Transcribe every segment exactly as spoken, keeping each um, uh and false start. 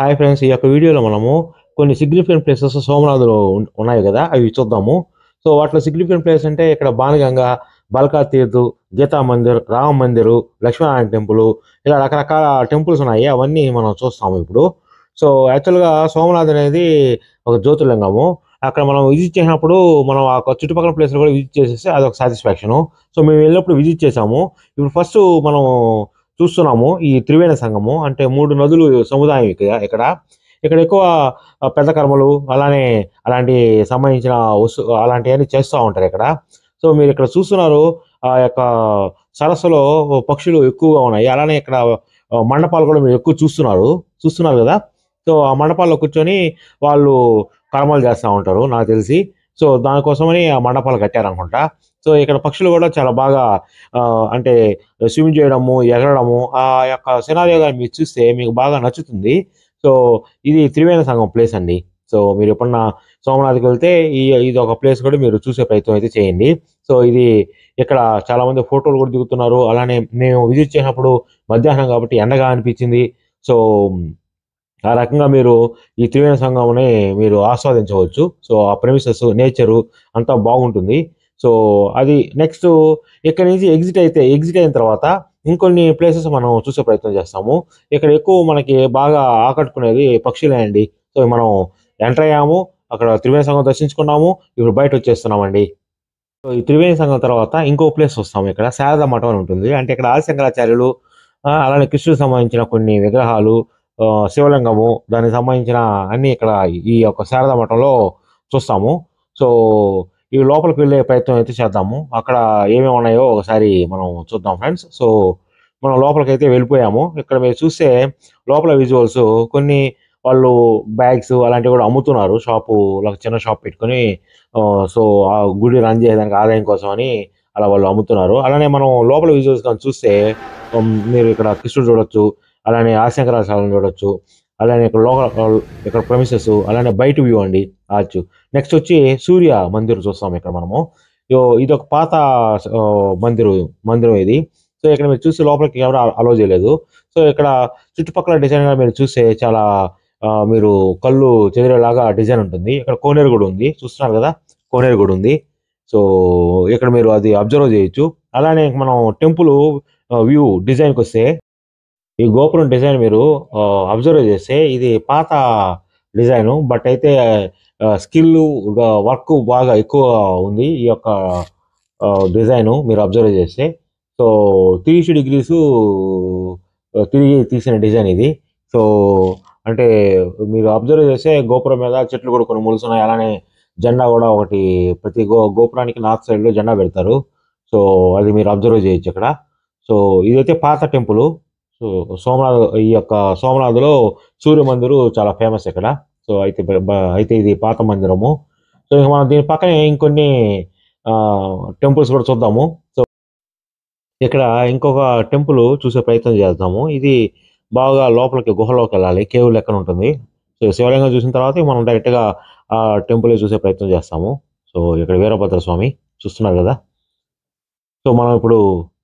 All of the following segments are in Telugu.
హాయ్ ఫ్రెండ్స్, ఈ యొక్క వీడియోలో మనము కొన్ని సిగ్నిఫికెంట్ ప్లేసెస్ సోమనాథ్‌లో ఉన్ ఉన్నాయి గదా! అవి చూద్దాము. సో, వాటిలో సిగ్నిఫికెంట్ ప్లేస్ అంటే ఇక్కడ బాణ్ గంగా, బల్కా తీర్థ్, గీతా మందిర్, రామ మందిరు, లక్ష్మీనారాయణ టెంపులు ఇలా రకరకాల టెంపుల్స్ ఉన్నాయి. అవన్నీ మనం చూస్తాము ఇప్పుడు. సో, యాక్చువల్‌గా సోమనాథ్ అనేది ఒక జ్యోతిర్లింగము. అక్కడ మనం విజిట్ చేసినప్పుడు మనం ఆ యొక్క చుట్టుపక్కల ప్లేస్‌లు కూడా విజిట్ చేసేస్తే అదొక సాటిస్ఫాక్షను. సో, మేము వెళ్ళినప్పుడు విజిట్ చేసాము. ఇప్పుడు ఫస్టు మనం చూస్తున్నాము ఈ త్రివేణి సంగమం. అంటే మూడు నదులు సముదాయం ఇక ఇక్కడ. ఇక్కడ ఎక్కువ ఆహ్, పెద్ద కర్మలు అలానే అలాంటి సంబంధించిన వస్తు అలాంటియన్నీ చేస్తా ఉంటారు ఇక్కడ. సో, మీరిక్కడ చూస్తున్నారు ఆ యొక్క సరస్సులో పక్షులు ఎక్కువగా ఉన్నాయి. అలానే ఇక్కడ ఆహ్, మండపాలు కూడా మీరు ఎక్కువ చూస్తున్నారు. చూస్తున్నారు గదా! సో, ఆ మండపాల్లో కూర్చొని వాళ్ళు కర్మలు చేస్తా ఉంటారు నాకు తెలిసి. సో, దానికోసమని ఆ మండపాలు కట్టారనుకుంటా. సో, ఇక్కడ పక్షులు కూడా చాలా బాగా ఆహ్, అంటే స్విమ్ చేయడము, ఎగరడము ఆ యొక్క సినారియో గాని మీరు చూస్తే మీకు బాగా నచ్చుతుంది. సో, ఇది త్రివేణి సంగమం ప్లేస్ అండి. సో, మీరెప్పుడన్నా సోమనాథ్‌కి వెళ్తే ఈ ఇదొక ప్లేస్ కూడా మీరు చూసే ప్రయత్నం అయితే చేయండి. సో, ఇది ఇక్కడ చాలామంది ఫోటోలు కూడా దిగుతున్నారు. అలానే మేము విజిట్ చేసినప్పుడు మధ్యాహ్నం కాబట్టి ఎండగా అనిపించింది. సో, ఆ రకంగా మీరు ఈ త్రివేణి సంగమంని మీరు ఆస్వాదించవచ్చు. సో, ఆ ప్రెమిసెస్, నేచరు అంతా బాగుంటుంది. సో, అది నెక్స్టు ఇక్కడి నుంచి ఎగ్జిట్ అయితే ఎగ్జిట్ అయిన తర్వాత ఇంకొన్ని ప్లేసెస్ మనం చూసే ప్రయత్నం చేస్తాము. ఇక్కడ ఎక్కువ మనకి బాగా ఆకట్టుకునేది పక్షులే అండి. సో, మనం ఎంటర్ అయ్యాము. అక్కడ త్రివేణి సంగమం దర్శించుకున్నాము. ఇప్పుడు బయటొచ్చేస్తున్నామండి. సో, ఈ త్రివేణి సంగమం తర్వాత ఇంకో ప్లేస్ వస్తాము ఇక్కడ. శారదా మఠం అని ఉంటుంది. అంటే ఇక్కడ ఆదిశంకరాచార్యులు ఆహ్, అలానే కృష్ణుడికి సంబంధించిన కొన్ని విగ్రహాలు, ఆహ్, శివలింగము దానికి సంబంధించిన అన్నీ ఇక్కడ ఈ యొక్క శారదా మఠంలో చూస్తాము. సో, ఈ లోపలికి వెళ్ళే ప్రయత్నం అయితే చేద్దాము. అక్కడ ఏమేమి ఉన్నాయో ఒకసారి మనం చూద్దాం ఫ్రెండ్స్. సో, మనం లోపలికైతే వెళ్ళిపోయాము. ఇక్కడ మీరు చూస్తే లోపల విజువల్స్ కొన్ని వాళ్ళు బ్యాగ్స్ అలాంటివి కూడా అమ్ముతున్నారు. షాపు ఒక చిన్న షాప్ పెట్టుకొని ఆహ్, సో, ఆ గుడి రన్ చేయడానికి ఆదాయం కోసమని అలా వాళ్ళు అమ్ముతున్నారు. అలానే మనం లోపల విజువల్స్ గాని చూస్తే హ్మ్, మీరు ఇక్కడ కృష్ణుడు చూడొచ్చు. అలానే ఆదిశంకరాచార్యులను చూడొచ్చు. అలానే ఇక్కడ లోకల్ ఆల్ ఇక్కడ ప్రెమిసెస్ అలానే బయట వ్యూ అండి ఆర్చ్. నెక్స్ట్ వచ్చి సూర్య మందిర్ చూస్తాం ఇక్కడ మనము. యో ఇదొక పాత ఆహ్, మందిరు మందిరం ఇది. సో, ఇక్కడ మీరు చూస్తే లోపలికి ఎవరు అలో చేయలేదు. సో, ఇక్కడ చుట్టుపక్కల డిజైన్‌గా మీరు చూస్తే చాలా ఆహ్, మీరు కళ్ళు చెదిరేలాగా డిజైన్ ఉంటుంది. ఇక్కడ కోనేరు కూడా ఉంది. చూస్తున్నారు గదా! కోనేరు కూడా ఉంది. సో, ఇక్కడ మీరు అది అబ్జర్వ్ చేయొచ్చు. అలానే మనం టెంపుల్ ఆహ్, వ్యూ డిజైన్‌కొస్తే ఈ గోపురం డిజైన్ మీరు ఆహ్, అబ్జర్వ్ చేస్తే ఇది పాత డిజైను. బట్ అయితే ఆహ్, స్కిల్లు వ వర్క్ బాగా ఎక్కువ ఉంది. ఈ యొక్క ఆహ్, డిజైను మీరు అబ్జర్వ్ చేస్తే. సో, మూడు వందల డిగ్రీసు ఆహ్, తిరిగి తీసిన డిజైన్ ఇది. సో, అంటే మీరు అబ్జర్వ్ చేస్తే గోపురం మీద చెట్లు కూడా కొన్ని మొలుస్తున్నాయి. అలానే జెండా కూడా ఒకటి ప్రతి గో గోపురానికి నార్త్ సైడ్‌లో జెండా పెడతారు. సో, అది మీరు అబ్జర్వ్ చేయొచ్చు ఇక్కడ. సో, ఇదైతే పాత టెంపులు. సో, సోమనాథ్ ఈ యొక్క సోమనాథ్‌లో సూర్య మందిరు చాలా ఫేమస్ ఇక్కడ. సో, అయితే బ బ అయితే ఇది పాత మందిరము. సో, ఇంక మనం దీని పక్కనే ఇంకొన్ని ఆహ్, టెంపుల్స్ కూడా చూద్దాము. సో, ఇక్కడ ఇంకొక టెంపుల్ చూసే ప్రయత్నం చేద్దాము. ఇది బాగా లోపలికి గుహలోకెళ్ళాలి. కేవ్ లెక్కన ఉంటుంది. సో, శివలింగం చూసిన తర్వాత మనం డైరెక్ట్‌గా ఆ టెంపులే చూసే ప్రయత్నం చేస్తాము. సో, ఇక్కడ వీరభద్ర స్వామి చూస్తున్నారు గదా! సో, మనం ఇప్పుడు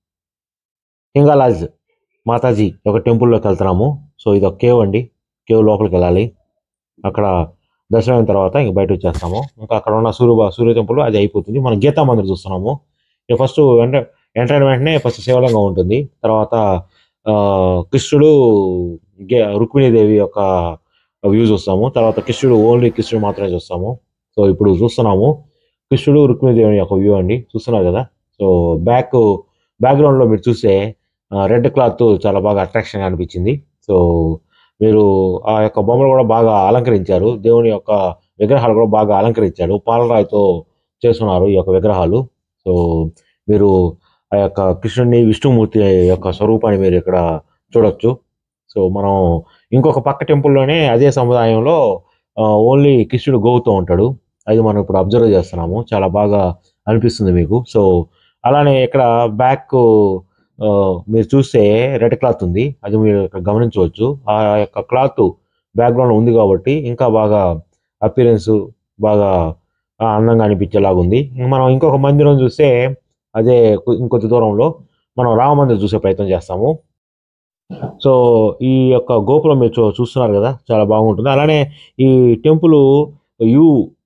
హింగలాజ్ మాతాజీ ఒక టెంపుల్‌లోకెళ్తున్నాము. సో, ఇదొక కేవ్ అండి. కేవ్ లోపలికెళ్ళాలి. అక్కడ దర్శనం అయిన తర్వాత ఇంక బయటొచ్చేస్తాము. ఇంకా అక్కడ ఉన్న సూర్య బ సూర్య టెంపుల్ అది అయిపోతుంది. మనం గీతా మందిర్ చూస్తున్నాము. ఇక ఫస్టు ఎంటర్ ఎంటర్ అయిన వెంటనే ఫస్ట్ శివలింగం ఉంటుంది. తర్వాత ఆహ్, కృష్ణుడు గె రుక్మిణీదేవి యొక్క వ్యూ చూస్తాము. తర్వాత కృష్ణుడు ఓన్లీ కృష్ణుడు మాత్రమే చూస్తాము. సో, ఇప్పుడు చూస్తున్నాము. కృష్ణుడు, రుక్మిణీదేవి యొక్క వ్యూ అండి. చూస్తున్నారు గదా! సో, బ్యాక్ బ్యాక్‌గ్రౌండ్‌లో మీరు చూస్తే ఆహ్, రెడ్ క్లాత్ చాలా బాగా అట్రాక్షన్‌గా అనిపించింది. సో, మీరు ఆ యొక్క బొమ్మలు కూడా బాగా అలంకరించారు. దేవుని యొక్క విగ్రహాలు కూడా బాగా అలంకరించారు. పాలరాయితో చేసున్నారు ఈ యొక్క విగ్రహాలు. సో, మీరు ఆ యొక్క కృష్ణుడిని, విష్ణుమూర్తి యొక్క స్వరూపాన్ని మీరు ఇక్కడ చూడొచ్చు. సో, మనం ఇంకొక పక్క టెంపుల్‌లోనే అదే సముదాయంలో ఆహ్, ఓన్లీ కృష్ణుడు గోవుతో ఉంటాడు. అది మనం ఇప్పుడు అబ్జర్వ్ చేస్తున్నాము. చాలా బాగా అనిపిస్తుంది మీకు. సో, అలానే ఇక్కడ బ్యాకు ఆహ్, మీరు చూస్తే రెడ్ క్లాత్ ఉంది. అది మీరు ఇక్కడ గమనించవచ్చు. ఆ యొక్క క్లాత్ బ్యాక్‌గ్రౌండ్‌లో ఉంది కాబట్టి ఇంకా బాగా అపియరెన్సు బాగా ఆహ్, అందంగా అనిపించేలాగుంది. మనం ఇంకొక మందిరం చూస్తే అదే కొ ఇంకొద్ది దూరంలో మనం రామ మందిరం చూసే ప్రయత్నం చేస్తాము. సో ఈ యొక్క గోపురం మీరు చూ చూస్తున్నారు కదా, చాలా బాగుంటుంది. అలానే ఈ టెంపుల్ యూ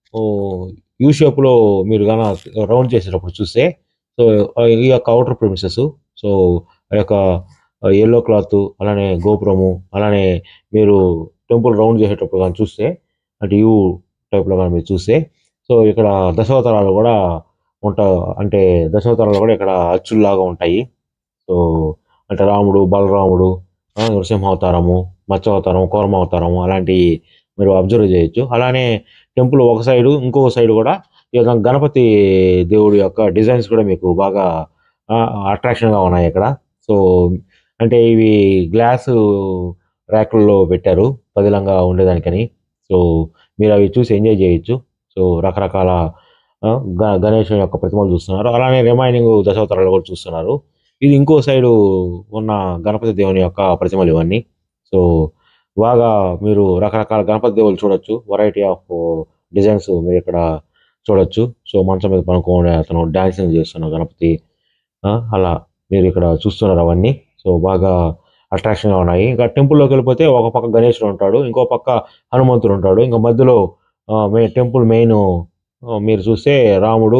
యూ షేప్‌లో మీరు గాన రౌండ్ చేసేటప్పుడు చూస్తే, సో ఈ యొక్క ఔటర్ ప్రిమిసెస్, సో ఆ యొక్క యెల్లో క్లాత్, అలానే గోపురము, అలానే మీరు టెంపుల్ రౌండ్ చేసేటప్పుడు గాని చూస్తే, అంటే యూ టైప్‌లో గాని మీరు చూస్తే, సో ఇక్కడ దశావతారాలు కూడా ఉంటా అంటే దశావతారాలు కూడా ఇక్కడ అచ్చుల్లాగా ఉంటాయి. సో అంటే రాముడు, బలరాముడు, ఆ! నృసింహావతారము, మత్స్యావతారం, కూర్మావతారం అలాంటియి మీరు అబ్జర్వ్ చేయొచ్చు. అలానే టెంపుల్ ఒక సైడు, ఇంకొక సైడ్ కూడా ఈ యొక్క గణపతి దేవుడి యొక్క డిజైన్స్ కూడా మీకు బాగా ఆహ్, అట్రాక్షన్‌గా ఉన్నాయి ఇక్కడ. సో అంటే ఇవి గ్లాసు ర్యాకుల్లో పెట్టారు పదిలంగా ఉండేదానికని. సో మీరవి చూసి ఎంజాయ్ చేయొచ్చు. సో రకరకాల ఆ! గ గణేషుని యొక్క ప్రతిమలు చూస్తున్నారు. అలానే రిమైనింగ్ దశావతారాలు కూడా చూస్తున్నారు. ఇది ఇంకో సైడు ఉన్న గణపతి దేవుని యొక్క ప్రతిమలు ఇవన్నీ. సో, బాగా మీరు రకరకాల గణపతి దేవుళ్ళు చూడొచ్చు. వెరైటీ ఆఫ్ డిజైన్స్ మీరిక్కడ చూడొచ్చు. సో, మంచం మీద పనుకోని అతను డాన్సింగ్ చేస్తున్న గణపతి. ఆ! అలా మీరిక్కడ చూస్తున్నారు అవన్నీ. సో, బాగా అట్రాక్షన్‌గా ఉన్నాయి. ఇంకా టెంపుల్‌లోకెళ్ళిపోతే ఒక పక్క గణేశుడు ఉంటాడు. ఇంకో పక్క హనుమంతుడు ఉంటాడు. ఇంక మధ్యలో ఆహ్, మె టెంపుల్ మెయిను ఆహ్, మీరు చూస్తే రాముడు,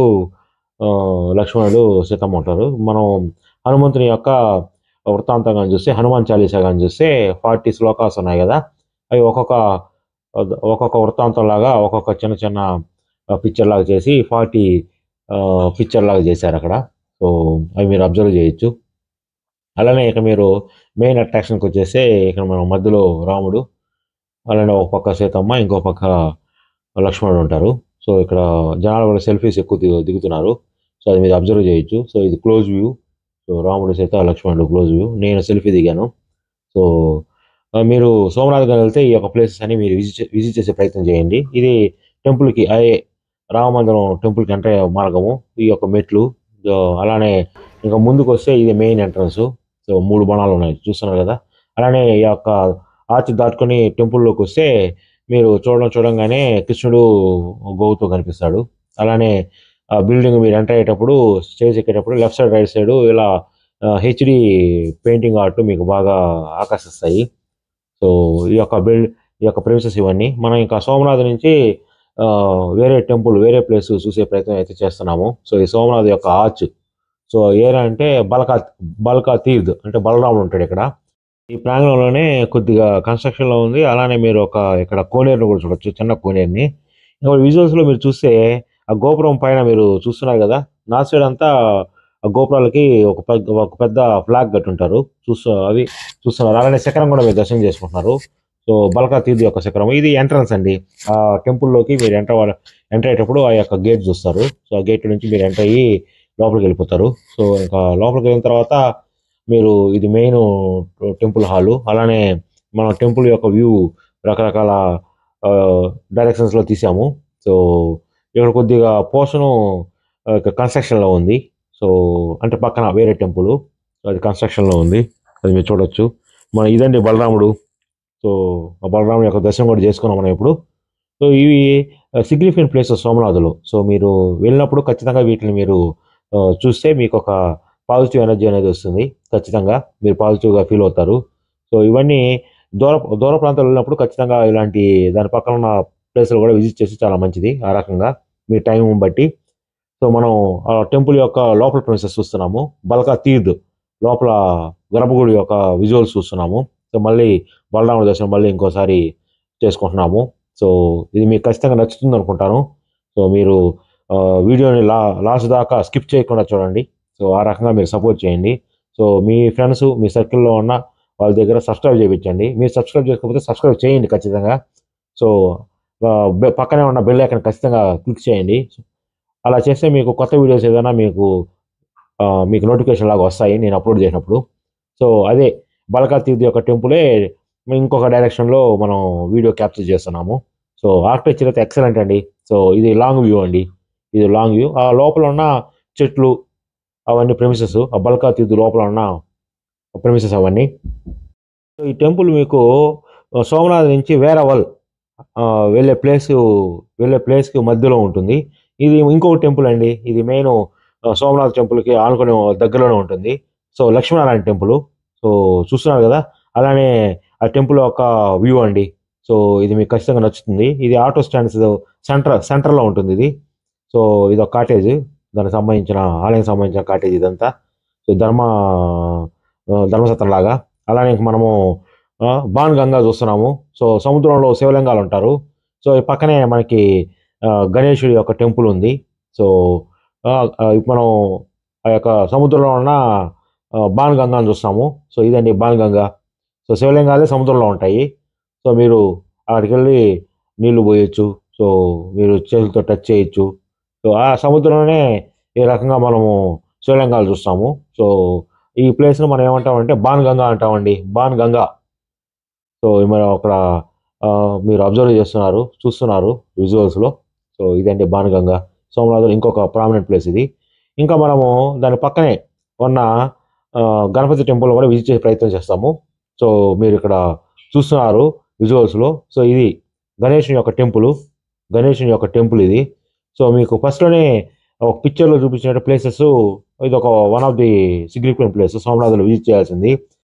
ఆహ్, లక్ష్మణుడు, సీతమ్మ ఉంటారు. మనం హనుమంతుని యొక్క వృత్తాంతం గాని చూస్తే, హనుమాన్ చాలీసా గాని చూస్తే నలభై శ్లోకాస్ ఉన్నాయి గదా! అవి ఒక్కొక్క అద్ ఒక్కొక్క వృత్తాంతంలాగా ఒక్కొక్క చిన్న చిన్న ఆహ్, పిక్చర్‌లాగా చేసి నలభై ఆహ్, పిక్చర్‌లాగా చేశారక్కడ. సో, అవి మీరు అబ్జర్వ్ చేయొచ్చు. అలానే ఇక మీరు మెయిన్ అట్రాక్షన్‌కొచ్చేస్తే ఇక్కడ మనం మధ్యలో రాముడు, అలానే ఒక పక్క సీతమ్మ, ఇంకో పక్క లక్ష్మణుడు ఉంటారు. సో, ఇక్కడ జనాలు కూడా సెల్ఫీస్ ఎక్కువ దిగు దిగుతున్నారు. సో, అది మీరు అబ్జర్వ్ చేయొచ్చు. సో, ఇది క్లోజ్ వ్యూ. సో, రాముడు, సీత, లక్ష్మణుడు క్లోజ్ వ్యూ. నేను సెల్ఫీ దిగాను. సో, ఆహ్, మీరు సోమనాథ్ గాని వెళ్తే ఈ యొక్క ప్లేసెస్ అన్ని మీరు విజిట్ చే విజిట్ చేసే ప్రయత్నం చేయండి. ఇది టెంపుల్‌కి అదే రామమందిరం టెంపుల్‌కి ఎంటర్ అయ్యే మార్గము. ఈ యొక్క మెట్లు, ఆహ్, అలానే ఇంక ముందుకొస్తే ఇది మెయిన్ ఎంట్రన్సు. సో, మూడు బాణాలున్నాయి చూస్తున్నారు గదా! అలానే ఈ యొక్క ఆర్చ్ దాటుకొని టెంపుల్‌లోకొస్తే మీరు చూడడం చూడంగానే కృష్ణుడు గోవుతో కనిపిస్తాడు. అలానే ఆ బిల్డింగ్ మీరు ఎంటర్ అయ్యేటప్పుడు స్టేజ్ ఎక్కేటప్పుడు లెఫ్ట్ సైడ్, రైట్ సైడు ఇలా ఆహ్, హెచ్‌డీ పెయింటింగ్ ఆర్ట్ మీకు బాగా ఆకర్షిస్తాయి. సో, ఈ యొక్క బిల్డ్ ఈ యొక్క ప్రెమిసెస్ ఇవన్నీ. మనం ఇంకా సోమనాథ్ నుంచి ఆహ్, వేరే టెంపుల్, వేరే ప్లేస్ చూసే ప్రయత్నం అయితే చేస్తున్నాము. సో, ఈ సోమనాథ్ యొక్క ఆర్చ్. సో, ఏరా అంటే బల్కా బల్కా తీర్థ్ అంటే బలరాముడు ఉంటాడిక్కడ. ఈ ప్రాంగణంలోనే కొద్దిగా కన్‌స్ట్రక్షన్‌లో ఉంది. అలానే మీరు ఒక ఇక్కడ కోనేరుని కూడా చూడొచ్చు. చిన్న కోనేరుని. ఇంక విజువల్స్‌లో మీరు చూస్తే ఆ గోపురం పైన మీరు చూస్తున్నారు గదా! నార్త్ సైడ్ అంతా ఆ గోపురాలకి ఒక పెద్ద ఒక పెద్ద ఫ్లాగ్ కట్టుంటారు. చూస్తూ అది చూస్తున్నారు. అలానే శిఖరం కూడా మీరు దర్శనం చేసుకుంటున్నారు. సో, బల్కా తీర్థ్ యొక్క శిఖరం. ఇది ఎంట్రన్స్ అండి. ఆ టెంపుల్‌లోకి మీరు ఎంటర్ అవ్వ ఎంటర్ అయ్యేటప్పుడు ఆ యొక్క గేట్ చూస్తారు. సో, ఆ గేట్ నుంచి మీరు ఎంటర్ అయ్యి లోపలికెళ్ళిపోతారు. సో, ఇంకా లోపలికెళ్ళిన తర్వాత మీరు ఇది మెయిను టెంపుల్ హాలు. అలానే మన టెంపుల్ యొక్క వ్యూ రకరకాల ఆహ్, డైరెక్షన్స్‌లో తీసాము. సో, ఇక్కడ కొద్దిగా పోర్షను ఆహ్, కన్‌స్ట్రక్షన్‌లో ఉంది. సో, అంటే పక్కన వేరే టెంపులు. అది కన్‌స్ట్రక్షన్‌లో ఉంది. అది మీరు చూడొచ్చు. మన ఇదండి బలరాముడు. సో, ఆ బలరాముడి యొక్క దర్శనం కూడా చేసుకున్నాం మనం ఇప్పుడు. సో, ఇవి ఆహ్, సిగ్నిఫికెంట్ ప్లేసెస్ సోమనాథ్‌లో. సో, మీరు వెళ్ళినప్పుడు ఖచ్చితంగా వీటిని మీరు ఆహ్, చూస్తే మీకొక పాజిటివ్ ఎనర్జీ అనేది వస్తుంది. ఖచ్చితంగా మీరు పాజిటివ్‌గా ఫీల్ అవుతారు. సో, ఇవన్నీ దూర దూర ప్రాంతాలు వెళ్ళినప్పుడు ఖచ్చితంగా ఇలాంటి దాని పక్కన ఉన్న ప్లేసులు కూడా విజిట్ చేస్తే చాలా మంచిది. ఆ రకంగా మీ టైం బట్టి. సో, మనం ఆ టెంపుల్ యొక్క లోపల ప్రెమిసెస్ చూస్తున్నాము. బల్కా తీర్థ్ లోపల గర్భగుడి యొక్క విజువల్స్ చూస్తున్నాము. సో, మళ్ళీ బలరాముడి దర్శనం మళ్ళీ ఇంకోసారి చేసుకుంటున్నాము. సో, ఇది మీకు ఖచ్చితంగా నచ్చుతుందనుకుంటాను. సో, మీరు ఆహ్, వీడియోని లా లాస్ట్ దాకా స్కిప్ చేయకుండా చూడండి. సో, ఆ రకంగా మీరు సపోర్ట్ చేయండి. సో, మీ ఫ్రెండ్స్, మీ సర్కిల్‌లో ఉన్న వాళ్ళ దగ్గర సబ్స్క్రైబ్ చేపించండి. మీరు సబ్స్క్రైబ్ చేసుకోకపోతే సబ్స్క్రైబ్ చేయండి ఖచ్చితంగా. సో, ఆహ్, బె పక్కనే ఉన్న బెల్ ఐకాన్ ఖచ్చితంగా క్లిక్ చేయండి. అలా చేస్తే మీకు కొత్త వీడియోస్ ఏదైనా మీకు ఆహ్, మీకు నోటిఫికేషన్ లాగా వస్తాయి నేను అప్‌లోడ్ చేసినప్పుడు. సో, అదే బల్కా తీర్థ్ యొక్క టెంపులే ఇంకొక డైరెక్షన్‌లో మనం వీడియో క్యాప్చర్ చేస్తున్నాము. సో, ఆర్కిటెక్చర్ అయితే ఎక్సలెంట్ అండి. సో, ఇది లాంగ్ వ్యూ అండి. ఇది లాంగ్ వ్యూ. ఆ లోపల ఉన్న చెట్లు అవన్నీ ప్రెమిసెస్. ఆ బల్కా తీర్థ్ లోపల ఉన్న ప్రెమిసెస్ అవన్నీ. సో, ఈ టెంపుల్ మీకు ఆహ్, సోమనాథ్ నుంచి వేరవల్ ఆహ్, వెళ్ళే ప్లేసు వెళ్ళే ప్లేస్‌కి మధ్యలో ఉంటుంది. ఇది ఇంకొక టెంపుల్ అండి. ఇది మెయిను ఆహ్, సోమనాథ్ టెంపుల్‌కి ఆనుకుని దగ్గరలోనే ఉంటుంది. So, Lakshminarayana temple. సో చూస్తున్నారు కదా, అలానే ఆ టెంపుల్ యొక్క వ్యూ అండి. సో ఇది మీకు ఖచ్చితంగా నచ్చుతుంది. ఇది ఆటో స్టాండ్స్ సెంటర్ సెంటర్లో ఉంటుంది ఇది. సో ఇది ఒక కాటేజ్, దానికి సంబంధించిన ఆలయానికి సంబంధించిన కాటేజ్ ఇదంతా. సో ధర్మ ఆ, ధర్మసత్రం లాగా. అలానే ఇంక మనము ఆ, బాన్ గంగా చూస్తున్నాము. సో సముద్రంలో శివలింగాలు ఉంటారు. సో ఈ పక్కనే మనకి ఆ, గణేశుడి యొక్క టెంపుల్ ఉంది. సో ఆ, ఆ, ఇప్పుడు మనం ఆ యొక్క సముద్రంలో ఉన్న ఆ, బాన్ గంగాని చూస్తాము. సో ఇదండి బాన్ గంగా. సో శివలింగాలే సముద్రంలో ఉంటాయి. సో మీరు అక్కడికి వెళ్ళి నీళ్లు పోయొచ్చు. సో మీరు చేతులతో టచ్ చేయొచ్చు. సో ఆ సముద్రంలోనే ఈ రకంగా మనము శివలింగాలు చూస్తాము. సో ఈ ప్లేస్ను మనం ఏమంటామంటే బాన్ గంగా అంటామండి. బాన్ గంగా. సో మనం అక్కడ ఆ, మీరు అబ్జర్వ్ చేస్తున్నారు, చూస్తున్నారు విజువల్స్లో. సో ఇదండి బాన్ గంగా. సోమనాథుడు ఇంకొక ప్రామినెంట్ ప్లేస్ ఇది. ఇంకా మనము దాని పక్కనే ఉన్న ఆ, గణపతి టెంపుల్ కూడా విజిట్ చేసే ప్రయత్నం చేస్తాము. సో మీరు ఇక్కడ చూస్తున్నారు విజువల్స్లో. సో ఇది గణేషుని యొక్క టెంపుల్. గణేషుని యొక్క టెంపుల్ ఇది. సో మీకు ఫస్ట్లోనే ఒక పిక్చర్లో చూపించిన ప్లేసెస్, ఇది ఒక one of the significant place సోమనాథులో విజిట్ చేయాల్సింది.